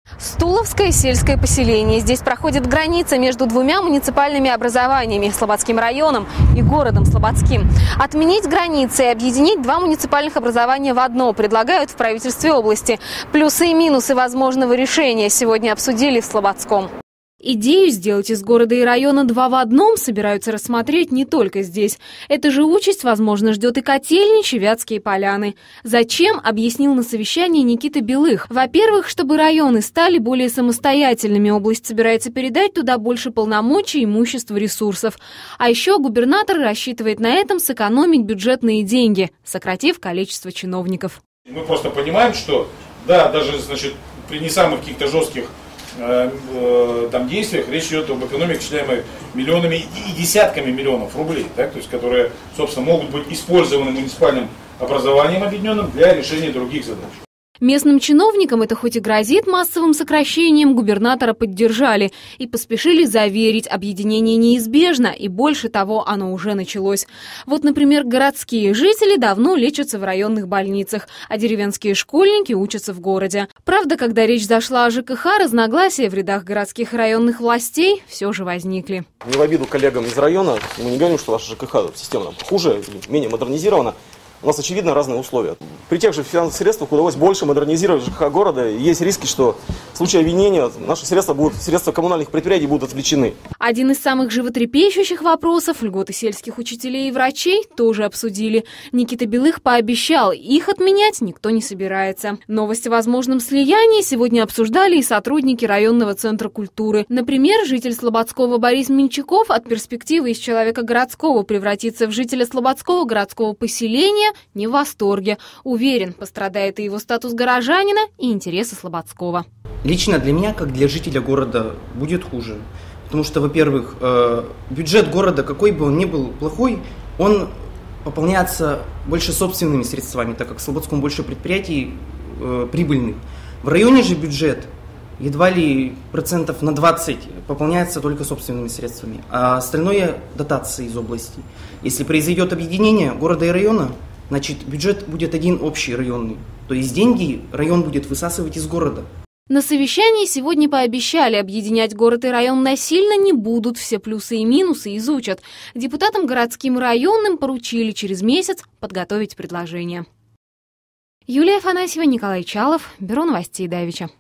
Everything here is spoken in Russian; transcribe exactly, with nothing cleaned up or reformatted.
Стуловское сельское поселение. Здесь проходит граница между двумя муниципальными образованиями – Слободским районом и городом Слободским. Отменить границы и объединить два муниципальных образования в одно предлагают в правительстве области. Плюсы и минусы возможного решения сегодня обсудили в Слободском. Идею сделать из города и района два в одном собираются рассмотреть не только здесь. Эта же участь, возможно, ждет и Котельнич, и Вятские Поляны. Зачем, объяснил на совещании Никита Белых. Во-первых, чтобы районы стали более самостоятельными. Область собирается передать туда больше полномочий, имущества, ресурсов. А еще губернатор рассчитывает на этом сэкономить бюджетные деньги, сократив количество чиновников. Мы просто понимаем, что да, даже значит, при не самых каких-то жестких там действиях речь идет об экономике, исчисляемой миллионами и десятками миллионов рублей, так, то есть, которые, собственно, могут быть использованы муниципальным образованием объединенным для решения других задач. Местным чиновникам это хоть и грозит массовым сокращением, губернатора поддержали и поспешили заверить, объединение неизбежно, и больше того, оно уже началось. Вот, например, городские жители давно лечатся в районных больницах, а деревенские школьники учатся в городе. Правда, когда речь зашла о ЖКХ, разногласия в рядах городских и районных властей все же возникли. Не в обиду коллегам из района, мы не говорим, что ваша ЖКХ система хуже, менее модернизирована. У нас, очевидно, разные условия. При тех же финансовых средствах удалось больше модернизировать ЖКХ города. И есть риски, что в случае обвинения наши средства, будут, средства коммунальных предприятий будут отвлечены. Один из самых животрепещущих вопросов – льготы сельских учителей и врачей – тоже обсудили. Никита Белых пообещал, их отменять никто не собирается. Новость о возможном слиянии сегодня обсуждали и сотрудники районного центра культуры. Например, житель Слободского Борис Менчаков от перспективы из человека городского превратиться в жителя Слободского городского поселения не в восторге. Уверен, пострадает и его статус горожанина, и интересы Слободского. Лично для меня, как для жителя города, будет хуже. Потому что, во-первых, бюджет города, какой бы он ни был плохой, он пополняется больше собственными средствами, так как в Слободском больше предприятий прибыльных. В районе же бюджет едва ли процентов на двадцать пополняется только собственными средствами, а остальное дотации из области. Если произойдет объединение города и района, значит, бюджет будет один общий районный. То есть деньги район будет высасывать из города. На совещании сегодня пообещали, объединять город и район насильно не будут, все плюсы и минусы изучат. Депутатам городским и районным поручили через месяц подготовить предложение. Юлия Афанасьева, Николай Чалов, Бюро новостей Давича.